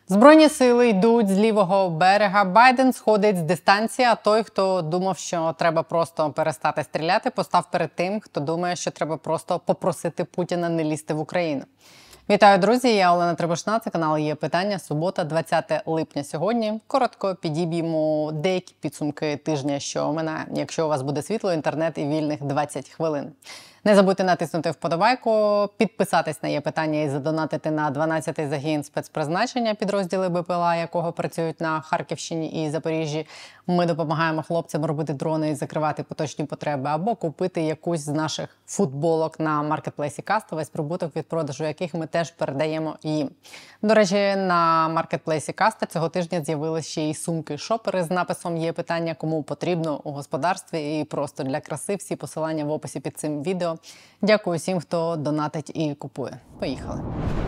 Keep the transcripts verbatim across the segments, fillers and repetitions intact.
Збройні сили йдуть з лівого берега. Байден сходить з дистанції, а той, хто думав, що треба просто перестати стріляти, постав перед тим, хто думає, що треба просто попросити Путіна не лізти в Україну. Вітаю, друзі! Я Олена Требушна, це канал «Є питання». Субота, двадцяте липня сьогодні. Коротко підіб'ємо деякі підсумки тижня, що минає. Якщо у вас буде світло, інтернет і вільних двадцять хвилин. Не забудьте натиснути вподобайку, підписатись на «Є питання» і задонатити на дванадцятий загін спецпризначення, підрозділи БПЛА, якого працюють на Харківщині і Запоріжжі. Ми допомагаємо хлопцям робити дрони і закривати поточні потреби, або купити якусь з наших футболок на маркетплейсі Каста, весь прибуток від продажу яких ми теж передаємо їм. До речі, на маркетплейсі Каста цього тижня з'явилися ще й сумки-шопери з написом «Є питання», кому потрібно у господарстві і просто для краси. Всі посилання в описі під цим відео. Дякую всім, хто донатить і купує. Поїхали!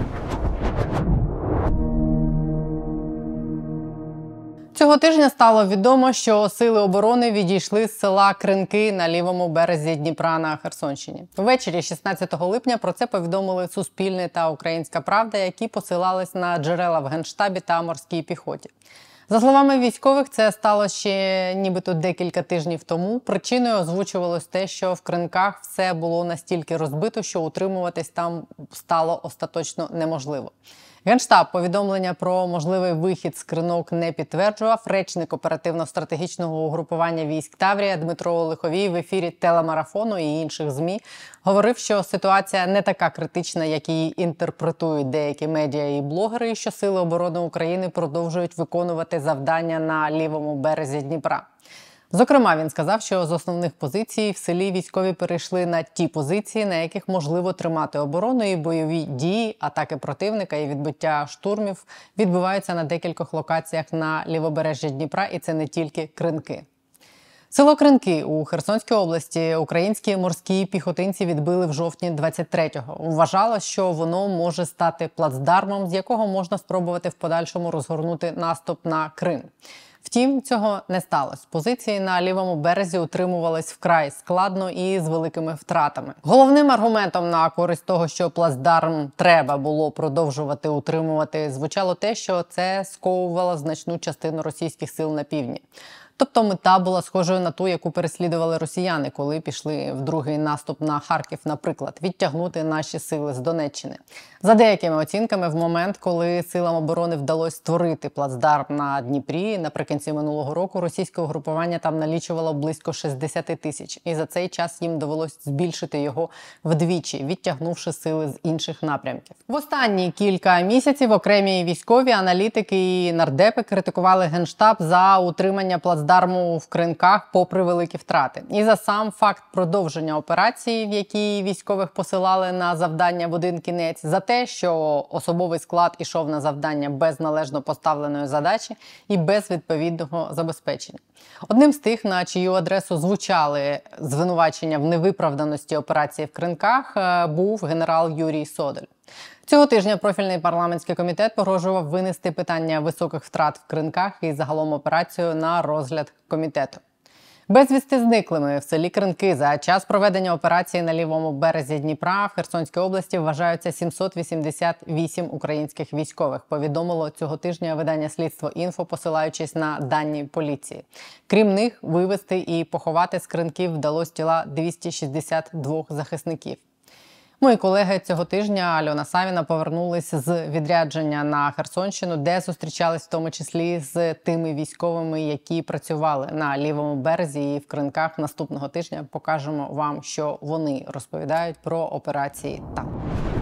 Цього тижня стало відомо, що сили оборони відійшли з села Кринки на лівому березі Дніпра на Херсонщині. Ввечері шістнадцятого липня про це повідомили Суспільне та Українська Правда, які посилались на джерела в Генштабі та морській піхоті. За словами військових, це стало ще нібито декілька тижнів тому. Причиною озвучувалось те, що в Кринках все було настільки розбито, що утримуватись там стало остаточно неможливо. Генштаб повідомлення про можливий вихід з Кринок не підтверджував. Речник оперативно-стратегічного угрупування військ Таврія Дмитро Лиховій в ефірі телемарафону і інших ЗМІ говорив, що ситуація не така критична, як її інтерпретують деякі медіа і блогери, і що Сили оборони України продовжують виконувати завдання на лівому березі Дніпра. Зокрема, він сказав, що з основних позицій в селі військові перейшли на ті позиції, на яких можливо тримати оборону, і бойові дії, атаки противника і відбиття штурмів відбуваються на декількох локаціях на лівобережжі Дніпра, і це не тільки Кринки. Село Кринки у Херсонській області українські морські піхотинці відбили в жовтні двадцять третього. Вважалось, що воно може стати плацдармом, з якого можна спробувати в подальшому розгорнути наступ на Крим. Втім, цього не сталося. Позиції на лівому березі утримувались вкрай складно і з великими втратами. Головним аргументом на користь того, що плацдарм треба було продовжувати утримувати, звучало те, що це сковувало значну частину російських сил на півдні. Тобто мета була схожою на ту, яку переслідували росіяни, коли пішли в другий наступ на Харків, наприклад, відтягнути наші сили з Донеччини. За деякими оцінками, в момент, коли силам оборони вдалося створити плацдарм на Дніпрі, наприкінці минулого року російське угрупування там налічувало близько шістдесят тисяч. І за цей час їм довелось збільшити його вдвічі, відтягнувши сили з інших напрямків. В останні кілька місяців окремі військові, аналітики і нардепи критикували Генштаб за утримання плацдарму Дарму в Кринках попри великі втрати. І за сам факт продовження операції, в якій військових посилали на завдання в один кінець, за те, що особовий склад ішов на завдання без належно поставленої задачі і без відповідного забезпечення. Одним з тих, на чию адресу звучали звинувачення в невиправданості операції в Кринках, був генерал Юрій Содель. Цього тижня профільний парламентський комітет погрожував винести питання високих втрат в Кринках і загалом операцію на розгляд комітету. Безвісти зниклими в селі Кринки за час проведення операції на лівому березі Дніпра в Херсонській області вважаються сімсот вісімдесят вісім українських військових, повідомило цього тижня видання «Слідство Інфо», посилаючись на дані поліції. Крім них, вивезти і поховати з Кринків вдалося тіла двісті шістдесят двох захисників. Мої колеги цього тижня, Альона Савіна, повернулись з відрядження на Херсонщину, де зустрічались в тому числі з тими військовими, які працювали на лівому березі і в Кринках. Наступного тижня покажемо вам, що вони розповідають про операції там.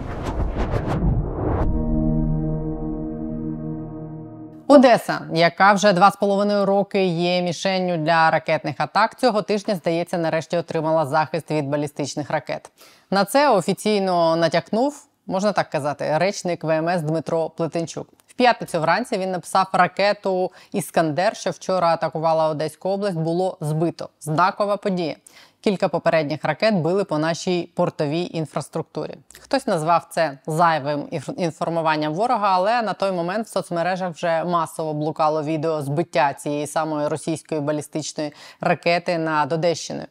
Одеса, яка вже два з половиною роки є мішенню для ракетних атак, цього тижня, здається, нарешті отримала захист від балістичних ракет. На це офіційно натякнув, можна так казати, речник Ве Ем Ес Дмитро Плетенчук. В п'ятницю вранці він написав: ракету «Іскандер», що вчора атакувала Одеську область, було збито. Знакова подія. Кілька попередніх ракет били по нашій портовій інфраструктурі. Хтось назвав це зайвим інформуванням ворога, але на той момент в соцмережах вже масово блукало відео збиття цієї самої російської балістичної ракети над Одещиною.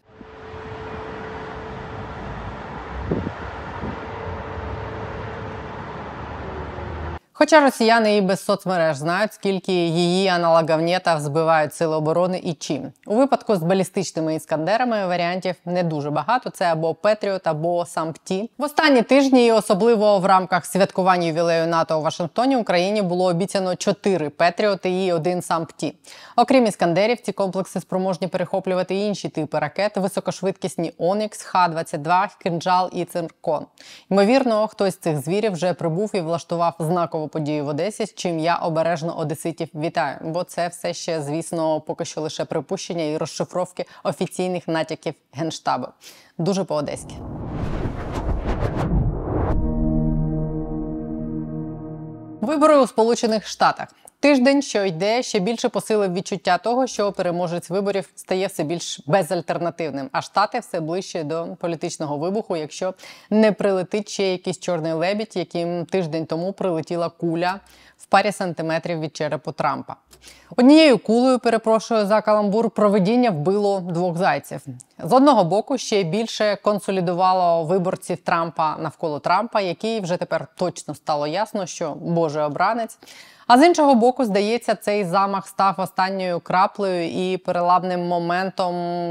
Хоча росіяни і без соцмереж знають, скільки її аналоговнєтів збивають сили оборони і чим. У випадку з балістичними іскандерами варіантів не дуже багато. Це або Петріот, або Сампті. В останні тижні, і особливо в рамках святкування ювілею НАТО у Вашингтоні, Україні було обіцяно чотири Петріоти і один Сампті. Окрім іскандерів, ці комплекси спроможні перехоплювати інші типи ракет, високошвидкісні Онікс, Х двадцять два, Кинджал і Циркон. Ймовірно, хтось з цих звірів вже прибув і влаштував знакову подію в Одесі, з чим я обережно одеситів вітаю. Бо це все ще, звісно, поки що лише припущення і розшифровки офіційних натяків Генштабу. Дуже по-одеськи. Вибори у Сполучених Штатах. Тиждень, що йде, ще більше посилив відчуття того, що переможець виборів стає все більш безальтернативним, а Штати все ближче до політичного вибуху, якщо не прилетить ще якийсь чорний лебідь, яким тиждень тому прилетіла куля в парі сантиметрів від черепу Трампа. Однією кулею, перепрошую за каламбур, провидіння вбило двох зайців. З одного боку, ще більше консолідувало виборців Трампа навколо Трампа, який вже тепер точно стало ясно, що Божий обранець. А з іншого боку, здається, цей замах став останньою краплею і переламним моментом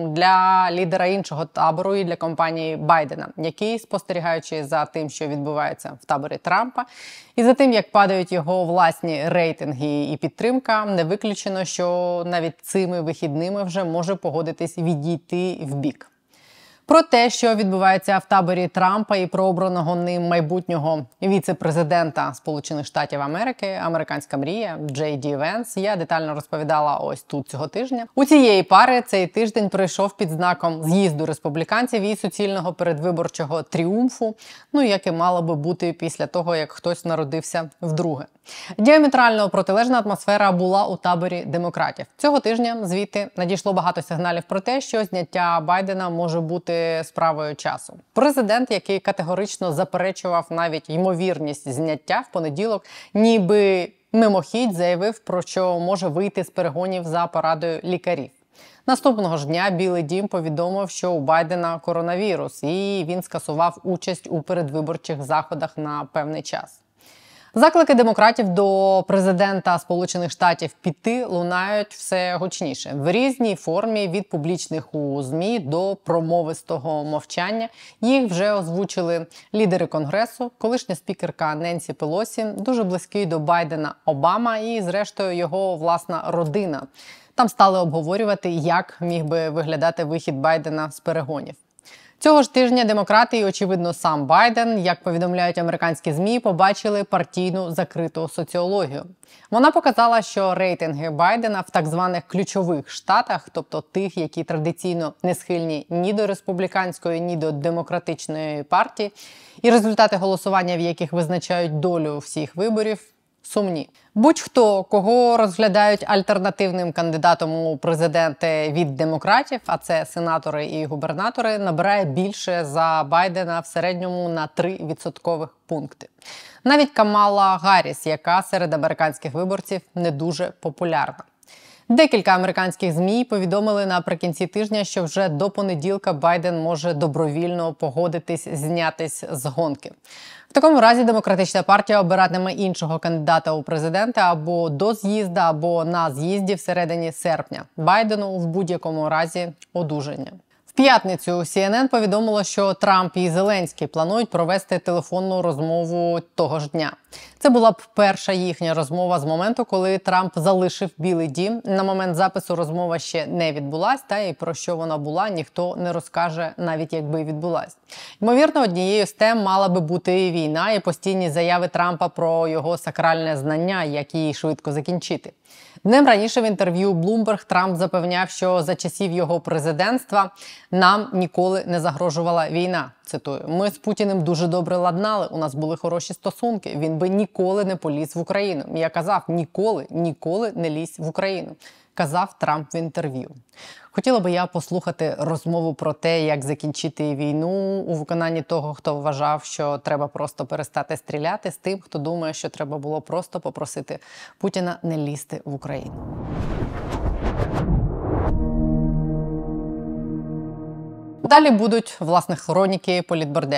для лідера іншого табору і для кампанії Байдена, який, спостерігаючи за тим, що відбувається в таборі Трампа, і за тим, як падають його власні рейтинги і підтримка, не виключено, що навіть цими вихідними вже може погодитись відійти вбік. Про те, що відбувається в таборі Трампа і про обраного ним майбутнього віце-президента Сполучених Штатів Америки, американська мрія, Джей Ді Венс, я детально розповідала ось тут цього тижня. У цієї пари цей тиждень пройшов під знаком з'їзду республіканців і суцільного передвиборчого тріумфу, ну, як і мало би бути після того, як хтось народився вдруге. Діаметрально протилежна атмосфера була у таборі демократів. Цього тижня звідти надійшло багато сигналів про те, що зняття Байдена може бути справою часу. Президент, який категорично заперечував навіть ймовірність зняття в понеділок, ніби мимохідь заявив, про що може вийти з перегонів за порадою лікарів. Наступного ж дня Білий дім повідомив, що у Байдена коронавірус, і він скасував участь у передвиборчих заходах на певний час. Заклики демократів до президента Сполучених Штатів піти лунають все гучніше. В різній формі, від публічних у ЗМІ до промовистого мовчання. Їх вже озвучили лідери Конгресу, колишня спікерка Ненсі Пелосі, дуже близький до Байдена Обама і, зрештою, його власна родина. Там стали обговорювати, як міг би виглядати вихід Байдена з перегонів. Цього ж тижня демократи і, очевидно, сам Байден, як повідомляють американські ЗМІ, побачили партійну закриту соціологію. Вона показала, що рейтинги Байдена в так званих ключових штатах, тобто тих, які традиційно не схильні ні до республіканської, ні до демократичної партії, і результати голосування, в яких визначають долю всіх виборів, сумні. Будь-хто, кого розглядають альтернативним кандидатом у президенти від демократів, а це сенатори і губернатори, набирає більше за Байдена в середньому на три відсоткових пункти. Навіть Камала Гарріс, яка серед американських виборців не дуже популярна. Декілька американських ЗМІ повідомили наприкінці тижня, що вже до понеділка Байден може добровільно погодитись знятись з гонки. В такому разі демократична партія обиратиме іншого кандидата у президенти або до з'їзду, або на з'їзді всередині серпня. Байдену в будь-якому разі одужання. В п'ятницю Сі Ен Ен повідомило, що Трамп і Зеленський планують провести телефонну розмову того ж дня. Це була б перша їхня розмова з моменту, коли Трамп залишив Білий дім. На момент запису розмова ще не відбулась, та і про що вона була, ніхто не розкаже, навіть якби відбулась. Ймовірно, однією з тем мала би бути війна і постійні заяви Трампа про його сакральне знання, як її швидко закінчити. Днем раніше в інтерв'ю Bloomberg Трамп запевняв, що за часів його президентства нам ніколи не загрожувала війна. Цитую: «Ми з Путіним дуже добре ладнали, у нас були хороші стосунки, він би ніколи не поліз в Україну». Я казав: ніколи, ніколи не лізь в Україну, казав Трамп в інтерв'ю. Хотіла би я послухати розмову про те, як закінчити війну у виконанні того, хто вважав, що треба просто перестати стріляти, з тим, хто думає, що треба було просто попросити Путіна не лізти в Україну. Далі будуть, власне, хроніки політборделю.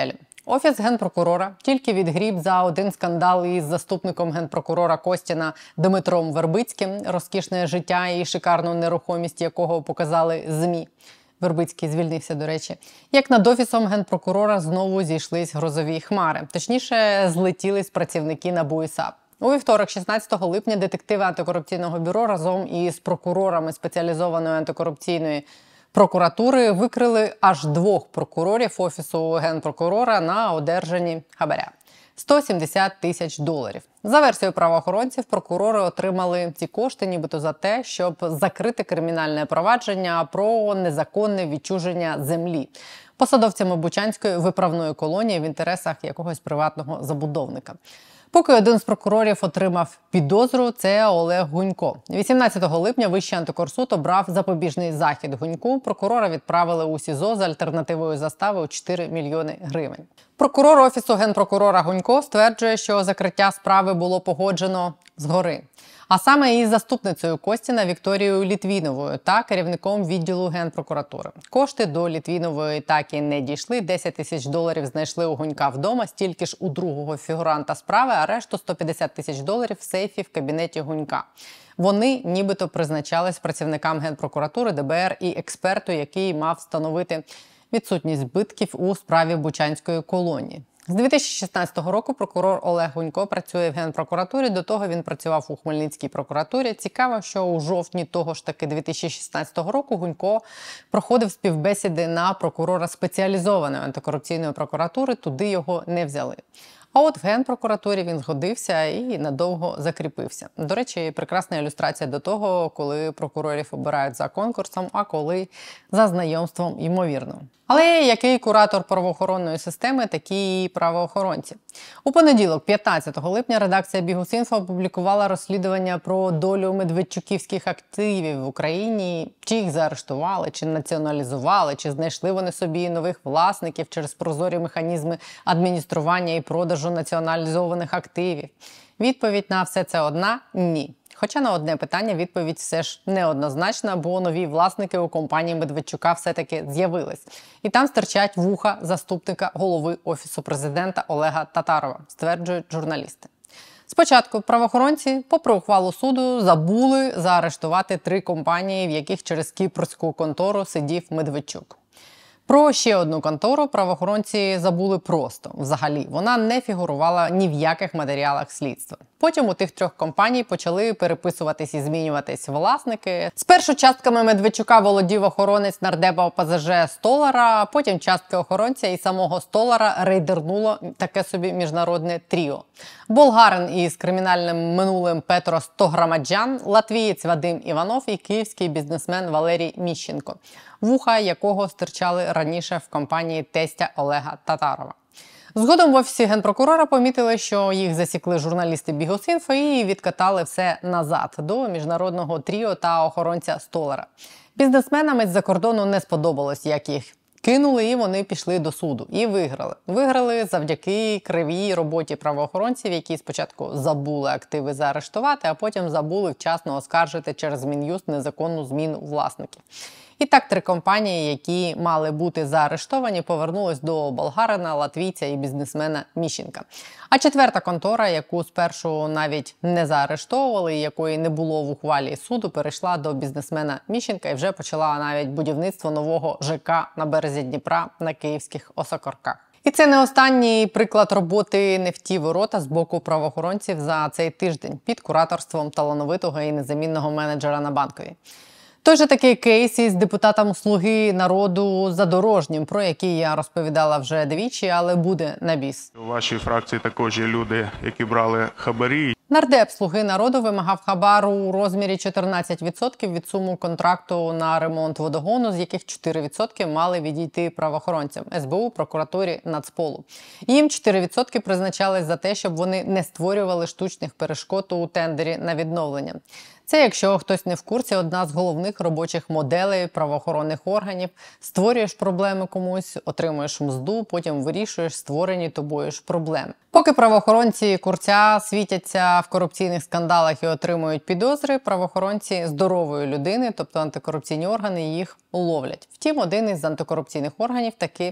Офіс генпрокурора тільки відгріб за один скандал із заступником генпрокурора Костіна Дмитром Вербицьким, розкішне життя і шикарну нерухомість якого показали ЗМІ. Вербицький звільнився, до речі. Як над офісом генпрокурора знову зійшлись грозові хмари. Точніше, злетілись працівники НАБУ і САП. У вівторок, шістнадцятого липня, детективи антикорупційного бюро разом із прокурорами спеціалізованої антикорупційної прокуратури викрили аж двох прокурорів Офісу генпрокурора на одержанні хабаря – сто сімдесят тисяч доларів. За версією правоохоронців, прокурори отримали ці кошти нібито за те, щоб закрити кримінальне провадження про незаконне відчуження землі посадовцями Бучанської виправної колонії в інтересах якогось приватного забудовника. Поки один з прокурорів отримав підозру, це Олег Гунько. вісімнадцятого липня Вищий антикорсуд обрав запобіжний захід Гуньку. Прокурора відправили у СІЗО з альтернативою застави у чотири мільйони гривень. Прокурор Офісу генпрокурора Гунько стверджує, що закриття справи було погоджено згори. А саме із заступницею Костіна Вікторією Літвіновою та керівником відділу Генпрокуратури. Кошти до Літвінової так і не дійшли. десять тисяч доларів знайшли у Гунька вдома, стільки ж у другого фігуранта справи, а решту сто п'ятдесят тисяч доларів в сейфі в кабінеті Гунька. Вони нібито призначались працівникам Генпрокуратури, ДБР і експерту, який мав встановити відсутність збитків у справі Бучанської колонії. З дві тисячі шістнадцятого року прокурор Олег Гунько працює в Генпрокуратурі, до того він працював у Хмельницькій прокуратурі. Цікаво, що у жовтні того ж таки дві тисячі шістнадцятого року Гунько проходив співбесіди на прокурора спеціалізованої антикорупційної прокуратури, туди його не взяли. А от в Генпрокуратурі він згодився і надовго закріпився. До речі, прекрасна ілюстрація до того, коли прокурорів обирають за конкурсом, а коли за знайомством ймовірно. Але який куратор правоохоронної системи, такі і правоохоронці. У понеділок, п'ятнадцятого липня, редакція Бігус.Інфо опублікувала розслідування про долю медведчуківських активів в Україні. Чи їх заарештували, чи націоналізували, чи знайшли вони собі нових власників через прозорі механізми адміністрування і продажу націоналізованих активів. Відповідь на все це одна – ні. Хоча на одне питання відповідь все ж неоднозначна, бо нові власники у компанії Медведчука все-таки з'явились. І там стирчать вуха заступника голови Офісу президента Олега Татарова, стверджують журналісти. Спочатку правоохоронці, попри ухвалу суду, забули заарештувати три компанії, в яких через кіпрську контору сидів Медведчук. Про ще одну контору правоохоронці забули просто. Взагалі, вона не фігурувала ні в яких матеріалах слідства. Потім у тих трьох компаній почали переписуватись і змінюватись власники. Спершу частками Медведчука володів охоронець нардепа ОПЗЖ Столара, потім частки охоронця і самого Столара рейдернуло таке собі міжнародне тріо. Болгарин із кримінальним минулим Петро Стограмаджан, латвієць Вадим Іванов і київський бізнесмен Валерій Міщенко, вуха якого стирчали раніше в компанії тестя Олега Татарова. Згодом в Офісі Генпрокурора помітили, що їх засікли журналісти Бігус.Інфо і відкатали все назад, до міжнародного тріо та охоронця Столара. Бізнесменам із-за кордону не сподобалось, як їх кинули, і вони пішли до суду. І виграли. Виграли завдяки кривій роботі правоохоронців, які спочатку забули активи заарештувати, а потім забули вчасно оскаржити через Мін'юст незаконну зміну власників. І так три компанії, які мали бути заарештовані, повернулись до болгарина, латвійця і бізнесмена Міщенка. А четверта контора, яку спершу навіть не заарештовували, і якої не було в ухвалі суду, перейшла до бізнесмена Міщенка і вже почала навіть будівництво нового ЖК на березі Дніпра на київських Осокорках. І це не останній приклад роботи не в ті ворота з боку правоохоронців за цей тиждень під кураторством талановитого і незамінного менеджера на Банковій. Той же такий кейс із депутатом «Слуги народу» Задорожнім, про який я розповідала вже двічі, але буде на біс. У вашій фракції також є люди, які брали хабарі. Нардеп «Слуги народу» вимагав хабару у розмірі чотирнадцять відсотків від суми контракту на ремонт водогону, з яких чотири відсотки мали відійти правоохоронцям – ес бе у, прокуратурі, Нацполу. Їм чотири відсотки призначались за те, щоб вони не створювали штучних перешкод у тендері на відновлення. Це, якщо хтось не в курсі, одна з головних робочих моделей правоохоронних органів. Створюєш проблеми комусь, отримуєш мзду, потім вирішуєш створені тобою ж проблеми. Поки правоохоронці курця світяться в корупційних скандалах і отримують підозри, правоохоронці здорової людини, тобто антикорупційні органи, їх ловлять. Втім, один із антикорупційних органів таки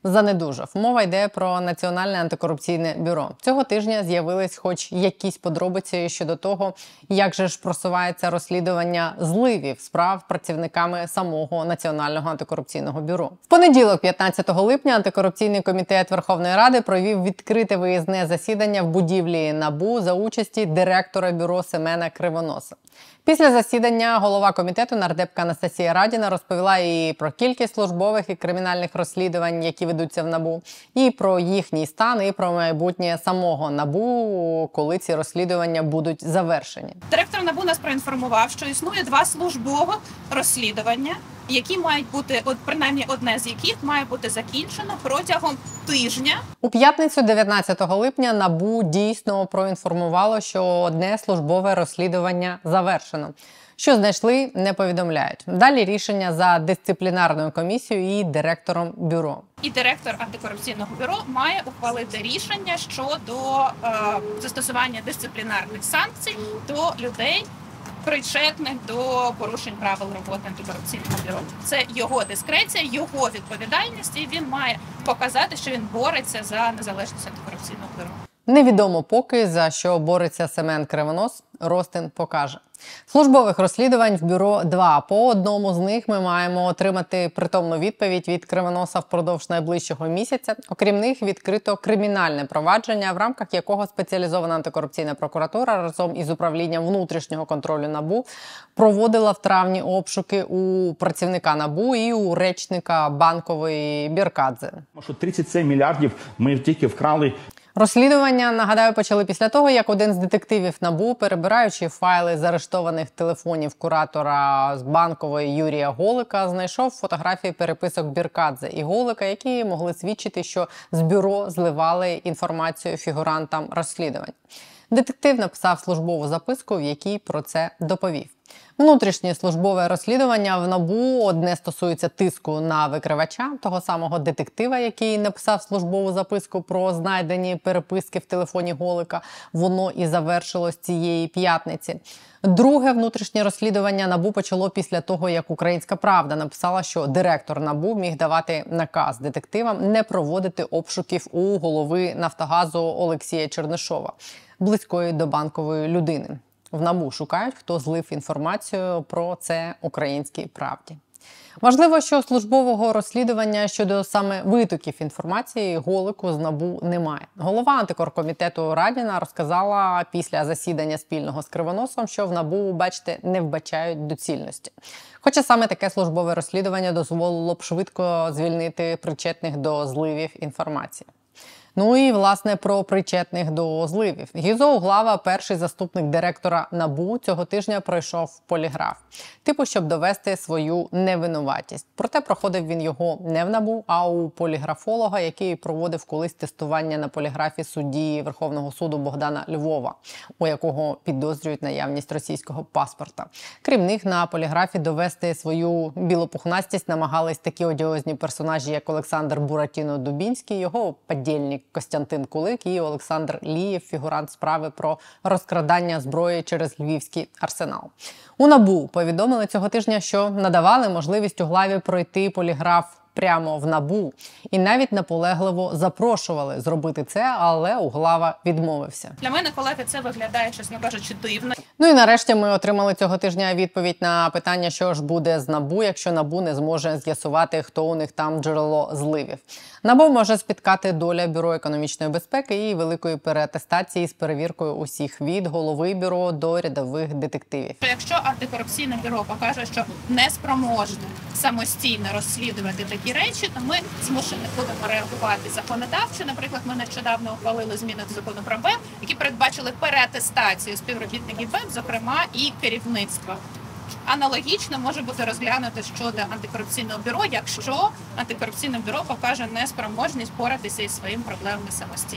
занедужав. Мова йде про Національне антикорупційне бюро. Цього тижня з'явились хоч якісь подробиці щодо того, як же ж просувається розслідування зливів справ працівниками самого Національного антикорупційного бюро. В понеділок, п'ятнадцятого липня, антикорупційний комітет Верховної Ради провів відкрите виїзне засідання в будівлі НАБУ за участі директора бюро Семена Кривоноса. Після засідання голова комітету нардепка Анастасія Радіна розповіла і про кількість службових і кримінальних розслідувань, які ведуться в НАБУ, і про їхній стан, і про майбутнє самого НАБУ, коли ці розслідування будуть завершені. Директор НАБУ нас проінформував, що існує два службових розслідування, які мають бути, от принаймні одне з яких має бути закінчено протягом тижня. У п'ятницю, дев'ятнадцятого липня, НАБУ дійсно проінформувало, що одне службове розслідування завершено. Що знайшли, не повідомляють. Далі рішення за дисциплінарною комісією і директором бюро. І директор антикорупційного бюро має ухвалити рішення щодо е, застосування дисциплінарних санкцій до людей, причетних до порушень правил роботи антикорупційного бюро. Це його дискреція, його відповідальність, і він має показати, що він бореться за незалежність антикорупційного бюро. Невідомо поки, за що бореться Семен Кривонос, Ростин покаже. Службових розслідувань в бюро два. По одному з них ми маємо отримати притомну відповідь від Кривоноса впродовж найближчого місяця. Окрім них, відкрито кримінальне провадження, в рамках якого спеціалізована антикорупційна прокуратура разом із управлінням внутрішнього контролю НАБУ проводила в травні обшуки у працівника НАБУ і у речника Банкової Біркадзе. Що тридцять сім мільярдів ми тільки вкрали. Розслідування, нагадаю, почали після того, як один з детективів НАБУ, перебираючи файли з арештованих телефонів куратора з Банкової Юрія Голика, знайшов фотографії переписок Біркадзе і Голика, які могли свідчити, що з бюро зливали інформацію фігурантам розслідувань. Детектив написав службову записку, в якій про це доповів. Внутрішнє службове розслідування в НАБУ одне стосується тиску на викривача, того самого детектива, який написав службову записку про знайдені переписки в телефоні Голика. Воно і завершилось цієї п'ятниці. Друге внутрішнє розслідування НАБУ почало після того, як «Українська правда» написала, що директор НАБУ міг давати наказ детективам не проводити обшуків у голови «Нафтогазу» Олексія Чернишова, близької до Банкової людини. В НАБУ шукають, хто злив інформацію про це «Українській правді». Важливо, що службового розслідування щодо саме витоків інформації Голику з НАБУ немає. Голова антикоркомітету Радіна розказала після засідання спільного з Кривоносом, що в НАБУ, бачите, не вбачають доцільності. Хоча саме таке службове розслідування дозволило б швидко звільнити причетних до зливів інформації. Ну і, власне, про причетних до зливів. Гізо Углава, перший заступник директора НАБУ, цього тижня пройшов поліграф. Типу, щоб довести свою невинуватість. Проте проходив він його не в НАБУ, а у поліграфолога, який проводив колись тестування на поліграфі судді Верховного суду Богдана Львова, у якого підозрюють наявність російського паспорта. Крім них, на поліграфі довести свою білопухнастість намагались такі одіозні персонажі, як Олександр Буратіно-Дубінський, його подільник Костянтин Кулик і Олександр Лієв, фігурант справи про розкрадання зброї через Львівський арсенал. У НАБУ повідомили цього тижня, що надавали можливість Углаві пройти поліграф прямо в НАБУ. І навіть наполегливо запрошували зробити це, але Углава відмовився. Для мене, колеги, це виглядає, чесно кажучи, дивно. Ну і нарешті ми отримали цього тижня відповідь на питання, що ж буде з НАБУ, якщо НАБУ не зможе з'ясувати, хто у них там джерело зливів. НАБУ може спіткати доля Бюро економічної безпеки і великої переатестації з перевіркою усіх від голови бюро до рядових детективів. Якщо антикорупційне бюро покаже, що не спроможне самостійно розслідувати такі речі, то ми змушені будемо реагувати законодавчо. Наприклад, ми нещодавно ухвалили зміни до закону про БЕП, які передбачили переатестацію співробітників БЕП, зокрема і керівництва. Аналогічно може бути розглянуто щодо антикорупційного бюро, якщо антикорупційне бюро покаже неспроможність боратися із своїми проблемами самостійно.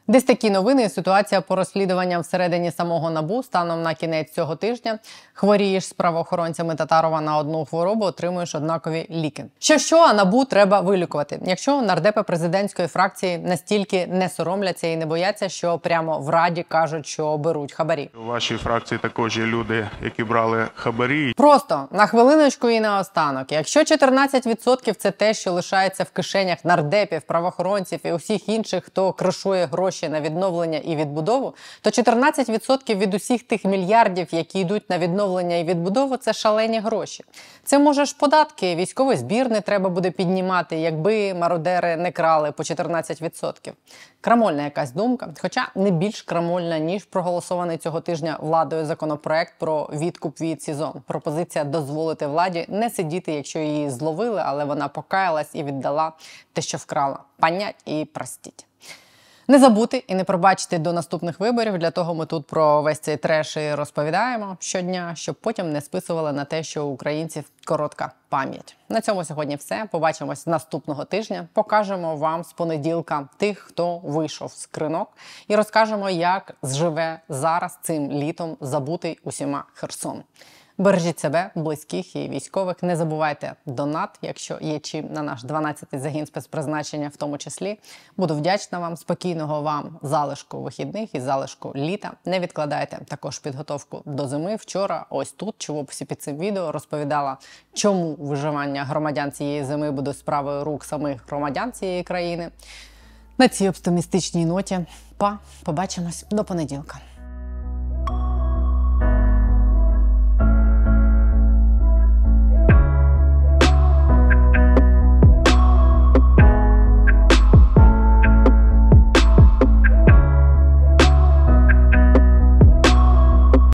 Десь такі новини і ситуація по розслідуванням всередині самого НАБУ станом на кінець цього тижня. Хворієш з правоохоронцями Татарова на одну хворобу, отримуєш однакові ліки. Що-що, а НАБУ треба вилікувати. Якщо нардепи президентської фракції настільки не соромляться і не бояться, що прямо в Раді кажуть, що беруть хабарі. У вашій фракції також є люди, які брали хабарі. Просто на хвилиночку і наостанок. Якщо чотирнадцять відсотків це те, що лишається в кишенях нардепів, правоохоронців і усіх інших, хто кришує гроші на відновлення і відбудову, то чотирнадцять відсотків від усіх тих мільярдів, які йдуть на відновлення і відбудову, це шалені гроші. Це, може ж, податки, військовий збір не треба буде піднімати, якби мародери не крали по чотирнадцять відсотків. Крамольна якась думка, хоча не більш крамольна, ніж проголосований цього тижня владою законопроект про відкуп від СІЗО. Пропозиція дозволити владі не сидіти, якщо її зловили, але вона покаялась і віддала те, що вкрала. Понять і простіть. Не забути і не пробачити до наступних виборів, для того ми тут про весь цей треш і розповідаємо щодня, щоб потім не списували на те, що у українців коротка пам'ять. На цьому сьогодні все. Побачимось наступного тижня. Покажемо вам з понеділка тих, хто вийшов з кринок, і розкажемо, як зживе зараз цим літом забутий усіма Херсон. Бережіть себе, близьких і військових. Не забувайте донат, якщо є чим, на наш дванадцятий загін спецпризначення в тому числі. Буду вдячна вам, спокійного вам залишку вихідних і залишку літа. Не відкладайте також підготовку до зими. Вчора ось тут, чи в описі під цим відео, розповідала, чому виживання громадян цієї зими буде справою рук самих громадян цієї країни. На цій оптимістичній ноті. Па, побачимось до понеділка.